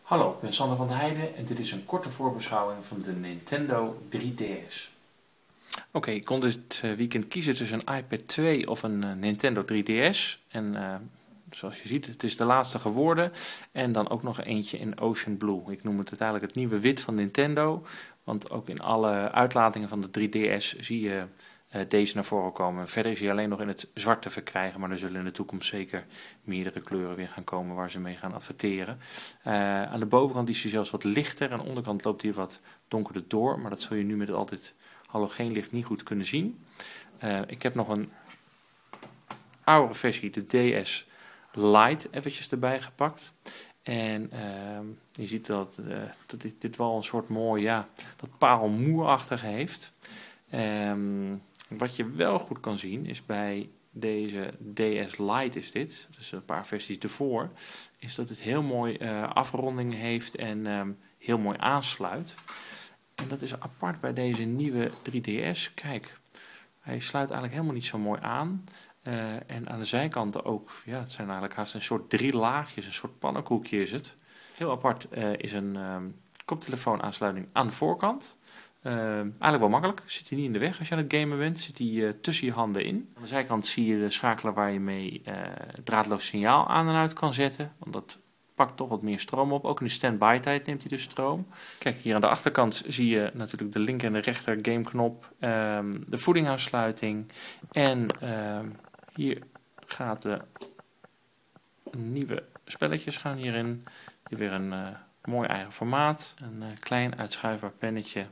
Hallo, ik ben Sander van der Heijden en dit is een korte voorbeschouwing van de Nintendo 3DS. Oké, ik kon dit weekend kiezen tussen een iPad 2 of een Nintendo 3DS. En zoals je ziet, het is de laatste geworden. En dan ook nog eentje in Ocean Blue. Ik noem het uiteindelijk het nieuwe wit van Nintendo. Want ook in alle uitlatingen van de 3DS zie je deze naar voren komen. Verder is hij alleen nog in het zwart te verkrijgen, maar er zullen in de toekomst zeker meerdere kleuren weer gaan komen waar ze mee gaan adverteren. Aan de bovenkant is hij zelfs wat lichter, aan de onderkant loopt hij wat donkerder door, maar dat zul je nu met altijd halogeenlicht niet goed kunnen zien. Ik heb nog een oudere versie, de DS Lite, eventjes erbij gepakt. En je ziet dat dit wel een soort mooi, ja, dat parelmoerachtige heeft. Wat je wel goed kan zien is bij deze DS Lite is dit, dus een paar versies ervoor, is dat het heel mooi afronding heeft en heel mooi aansluit. En dat is apart bij deze nieuwe 3DS. Kijk, hij sluit eigenlijk helemaal niet zo mooi aan. En aan de zijkanten ook, ja, het zijn eigenlijk haast een soort 3 laagjes, een soort pannenkoekje is het. Heel apart is een koptelefoonaansluiting aan de voorkant. Eigenlijk wel makkelijk, zit hij niet in de weg als je aan het gamen bent, zit hij tussen je handen in. Aan de zijkant zie je de schakelaar waar je mee draadloos signaal aan en uit kan zetten, want dat pakt toch wat meer stroom op. Ook in de stand-by tijd neemt hij dus stroom. Kijk, hier aan de achterkant zie je natuurlijk de linker en de rechter gameknop, de voedingaansluiting en hier gaat de nieuwe spelletjes gaan hierin. Hier weer een mooi eigen formaat, een klein uitschuifbaar pennetje.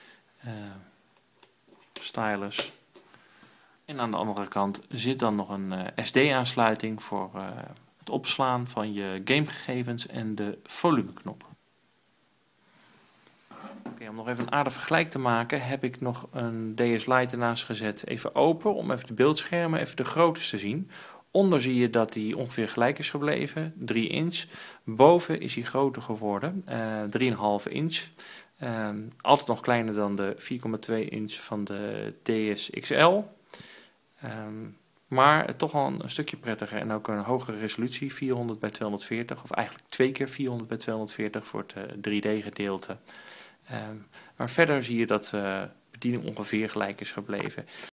Stylus. En aan de andere kant zit dan nog een SD-aansluiting voor het opslaan van je gamegegevens en de volumeknop. Om nog even een aardig vergelijk te maken heb ik nog een DS Lite ernaast gezet, even open om even de beeldschermen, even de groottes te zien. Onder zie je dat hij ongeveer gelijk is gebleven, 3 inch. Boven is hij groter geworden, 3,5 inch. Altijd nog kleiner dan de 4,2 inch van de DS XL. Maar toch al een stukje prettiger en ook een hogere resolutie, 400 bij 240. Of eigenlijk 2 keer 400 bij 240 voor het 3D gedeelte. Maar verder zie je dat de bediening ongeveer gelijk is gebleven.